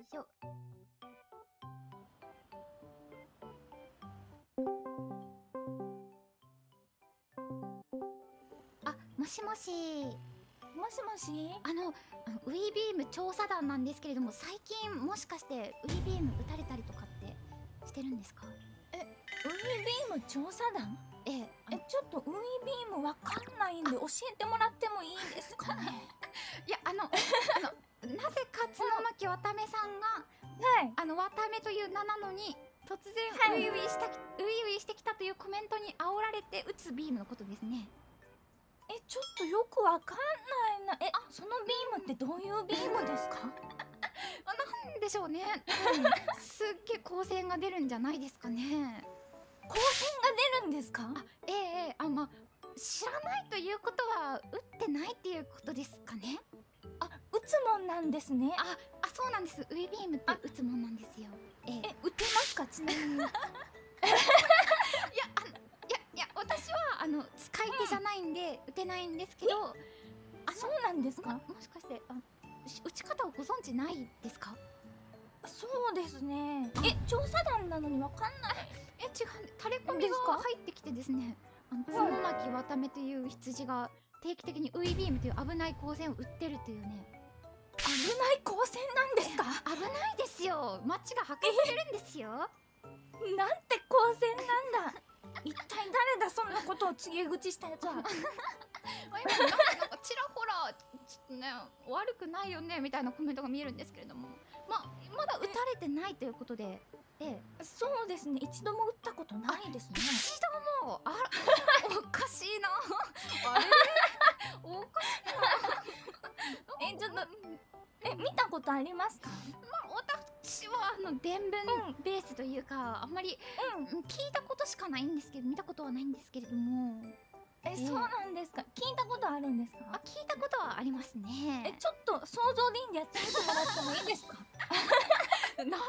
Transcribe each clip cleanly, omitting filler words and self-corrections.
いしょ。あ、もしもし。 もしもし。 ウィービーム調査団なんですけれども、最近もしかしてウィービーム撃たれたりとかってしてるんですか？ ウィービーム調査団？ ええ、 ちょっとウィービームわかんないんで教えてもらってもいいですかね？ いや、なぜか角巻わためさんが、 はい。 わためという名なのに、突然、 はいウィウィしてきたというコメントに煽られて撃つビームのことですね。 ちょっとよくわかんないな。そのビームってどういうビームですか？ なんでしょうね。すっげえ光線が出るんじゃないですかね。 光線が出るんですか？ ええ、まあ、知らないということは、撃ってないっていうことですかね。 撃つもんなんですね。 そうなんです。ウィビームって撃つもんなんですよ。 撃てますか、ちなみに？ いや、私は使い手じゃないんで、撃てないんですけど、 そうなんですか？ もしかして撃ち方をご存知ないですか？ そうですね。調査団なのにわかんない。 違う、タレコミが入ってきてですね、角巻わためという羊が定期的にウィビームという危ない光線を撃ってるというね。 危ない光線なんですか？ 危ないですよ。街が破壊されるんですよ。 なんて光線なんだ。一体誰だ、そんなことを告げ口したやつは。 今なんかちらほらちょっとね、悪くないよねみたいなコメントが見えるんですけれども、まだ撃たれてないということで、 そうですね。一度も撃ったことないですね。 一度もおかしいな。あれおかしいな。 ちょっと見たことありますか？ 私は伝聞ベースというか、あんまり聞いたことしかないんですけど、見たことはないんですけれども。 そうなんですか。聞いたことあるんですか？ 聞いたことはありますね。 ちょっと想像でいいんでやってみてもらってもいいですか？ なんだ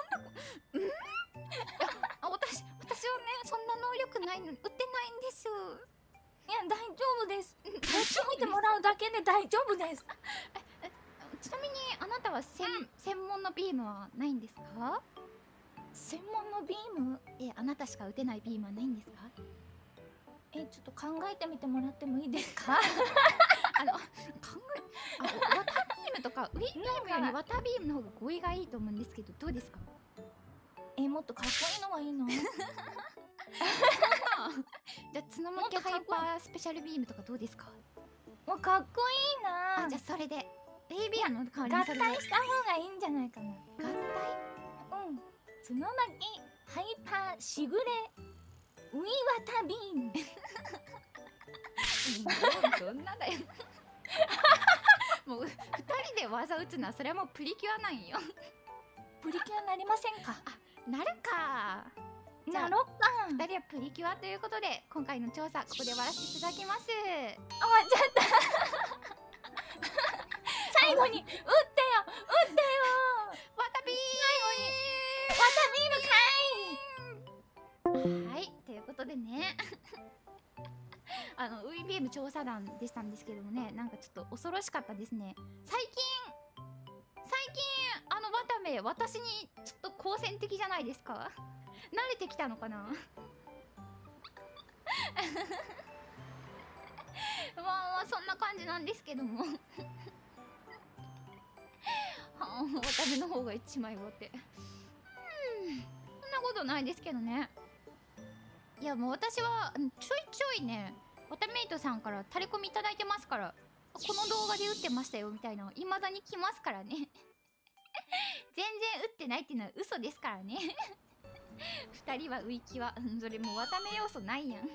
私はね、そんな能力ないのに撃てないんです。 いや、大丈夫です。やってみてもらうだけで大丈夫です。 ちなみにあなたは専門のビームはないんですか？ 専門のビーム？ あなたしか撃てないビームはないんですか？ ちょっと考えてみてもらってもいいですか？ わたビームとかウィービームよりわたビームの方が語彙がいいと思うんですけど、どうですか？ もっとかっこいいのがいいの？ じゃあ角巻ハイパースペシャルビームとかどうですか？ もうかっこいいな。 じゃあそれでウィービームの代わり合にそれで体した方がいいんじゃないかな。 合体？ 角巻ハイパーしぐれウィワタビーム。 どんなだよ。もう2人で技打つのはそれはもうプリキュアなんよ。 プリキュアなりませんか？ なるか。じゃあなろっか。 2人はプリキュアということで、今回の調査ここで終わらせていただきます。 終わっちゃった最後に撃ってよ、撃ってよ。 わたビームはい、ということでね。ウィビーム調査団でしたんですけどもね、なんかちょっと恐ろしかったですね。最近ワタメ、私にちょっと好戦的じゃないですか？慣れてきたのかな。まあそんな感じなんですけども。はあ、ワタメの方が一枚上手。そんなことないですけどね。いやもう私はちょいちょいね、ワタメイトさんからタレコミいただいてますから、この動画で打ってましたよみたいな、未だに来ますからね。全然打ってないっていうのは嘘ですからね。2人はウイキはそれもうワタメ要素ないやん。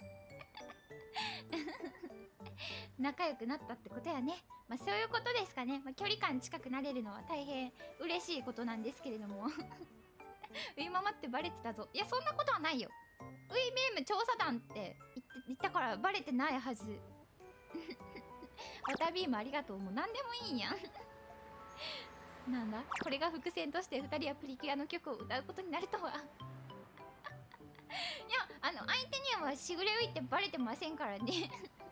仲良くなったってことやね。そういうことですかね。距離感近くなれるのは大変嬉しいことなんですけれども。ウイママってバレてたぞ。いやそんなことはないよ。ウィビーム調査団って言ったからバレてないはず。ワタビームありがとう。もう何でもいいんやん。なんだこれが伏線として2人はプリキュアの曲を歌うことになるとは。いや相手にはしぐれウイってバレてませんからね。